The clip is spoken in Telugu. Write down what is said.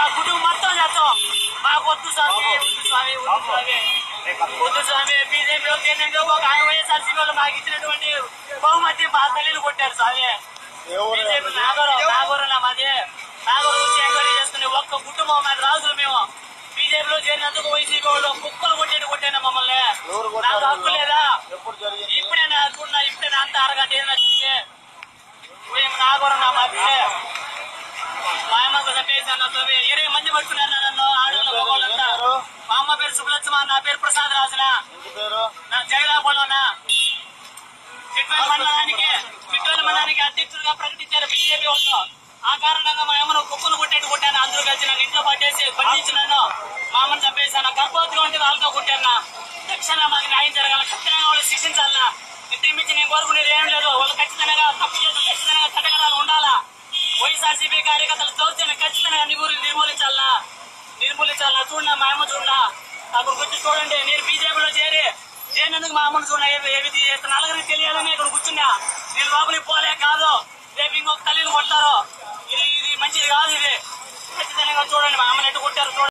కుటుంబం మొత్తం చేస్తాం. మాకు వద్దు స్వామి, వద్దు స్వామి. బీజేపీలో కేంద్రంలో ఒక వైఎస్ఆర్సీపీ వాళ్ళు మాకు ఇచ్చినటువంటి బహుమతి మా తల్లిని కొట్టారు స్వామి. బీజేపీ నాగూరు మాది, నాగూరు నుంచి ఎంక్వైరీ చేసుకునే ఒక్క కుటుంబం మాది రాజులు మేము. బీజేపీలో చేరినందుకు వైసీపీ వాళ్ళు కుక్కలు కొట్టాను మమ్మల్ని. నాకు హక్కు లేదా? ఇప్పుడైనా చూడన్నా, ఇప్పుడైనా అంత అరగంట ఏదైనా జరిగితే మేము నాగూరు మాది. మా అమ్మకు చంపేసాను. 20 మంది పట్టుకున్నారు నన్ను, ఆడవాళ్ళ మగవాళ్ళంతా. మా అమ్మ పేరు సుబ్బలక్ష్మ, నా పేరు ప్రసాద్ రాజున, జగదాపురంలోనా. చిట్వేలు మండలానికి అధ్యక్షుడిగా ప్రకటించారు బీజేపీ వాళ్ళు. ఆ కారణంగా మా అమ్మను కుక్కలు కొట్టాను. అందరూ కలిసి నన్ను ఇంట్లో పట్టేసి బంధించి నన్ను మా అమ్మను చంపేశాను. గర్భవతిగా ఉంటే వాళ్ళతో కొట్టాను. తక్షణంగా మాకు న్యాయం జరగాల, ఖచ్చితంగా వాళ్ళు శిక్షించాలన్నా. ఇంటికి మించి నేను కోరుకునేది ఏం లేదు. వాళ్ళు ఖచ్చితంగా తప్పు చేసి ఖచ్చితంగా చట్టకరాలు ఉండాలా. వైఎస్ఆర్సీపీ కార్యకర్తలు దౌర్జన్యం ఖచ్చితంగా నిర్మూలించాలా. చూడన్నా, మా అమ్మ చూడన్నా, అక్కడికి వచ్చి చూడండి. నేను బీజేపీలో చేరినందుకు మా అమ్మను చూడన్నా ఏమి చేస్తున్నా, నలుగురికి తెలియాలని ఇక్కడ కూర్చున్నా. నేను లోపలికి పోలే కాదు, రేపు ఇంకొక తల్లిని కొడతారు. ఇది మంచిది కాదు. ఇది ఖచ్చితంగా చూడండి, మా అమ్మని ఎట్టు కొట్టారు చూడండి.